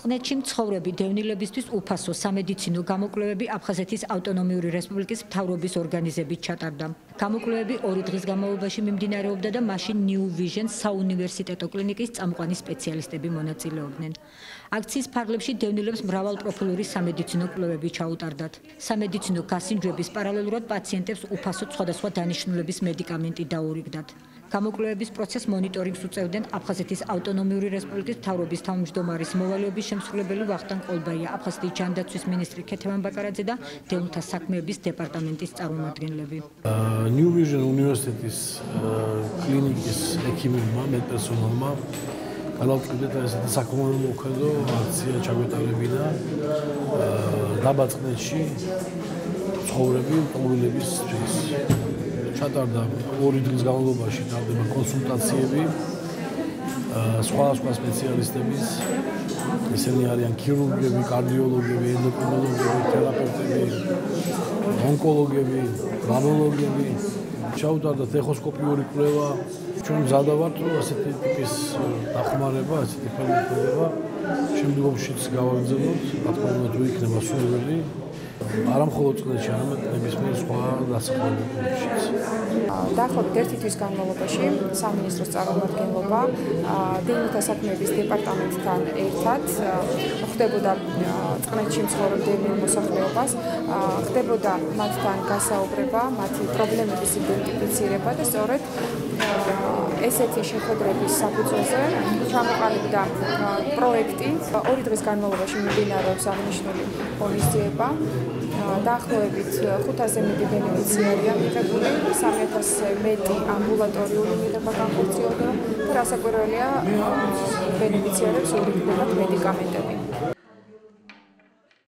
წყნეთში მცხოვრები დევნილებისთვის უფასო სამედიცინო გამოკვლევები აფხაზეთის ავტონომიური რესპუბლიკის მთავრობის ორგანიზებით ჩატარდა. გამოკვლევები 2 დღის განმავლობაში მიმდინარეობდა და მაშინ New Vision საუნივერსიტეტო კლინიკის წამყვანი სპეციალისტები მონაწილეობდნენ. აქციის ფარგლებში დევნილებს მრავალპროფილური სამედიცინო კვლევები ჩაუტარდათ. სამედიცინო გასინჯვების პარალელურად პაციენტებს უფასოდ სხვადასხვა დანიშნულების მედიკამენტი დაურიგდათ. გამოკვლევების პროცესს მონიტორინგს უწევდნენ აფხაზეთის ავტონომიური რესპუბლიკის მთავრობის თავმჯდომარის მოვალეობის შემსრულებელი ვახტანგ ყოლბაია, აფხაზეთის ჯანდაცვის მინისტრი ქეთევან ბაკარაძე და დევნილთა საქმეების დეპარტამენტის წარმომადგენლები. New Vision უნივერსიტეტის კლინიკის ექიმებმა, მედპერსონალმა განაუწყდათ ესეთი საკმაოდ მოქმედო აქცია ჩაგვეტარებინა დაბა წყნეთში ცხოვრები პრობლემებისთვის. ჩატარდა 2 დღის განმავლობაში ტარდება კონსულტაციები სხვადასხვა სპეციალისტების, ისინი არიან ქირურგები, კარდიოლოგები, ენდოკრინოლოგები, თერაპევტები, ონკოლოგები, მამოლოგები. ჩაუტარდა ეხოსკოპიური კვლევა. ჩვენ მზადა ვართ, რომ ასეთი ტიპის დახმარება, ასეთი ხელმძღვანელობა შემდგომშიც გავაგრძელოთ, რა თქმა უნდა, თუ იქნება სურვილი. არა მხოლოდ წყნეთში, არამედ ნებისმიერ სხვა დასახლებებშიც. დაახლოებით 1 თვის განმავლობაში სამინისტროს წარმომადგენლობა დევნილთა საქმეების დეპარტამენტთან ერთად ხდებოდა წყნეთში მცხოვრებ დევნილ მოსახლეობას, ხდებოდა მათთან გასაუბრება, მათი პრობლემების იდენტიფიცირება და სწორედ ესეთი შეხვედრების საფუძველზე ჩამოყალიბდა პროექტი. 2 დღის განმავლობაში მიმდინარეობს აღნიშნული ღონისძიება. დაახლოებით 500-ზე მეტი ბენეფიციარია მიღებული, 3000-ზე მეტი ამბულატორიული მიღება განხორციელდა და რასაკვირველია, ბენეფიციარებს ურიგდებათ მედიკამენტები.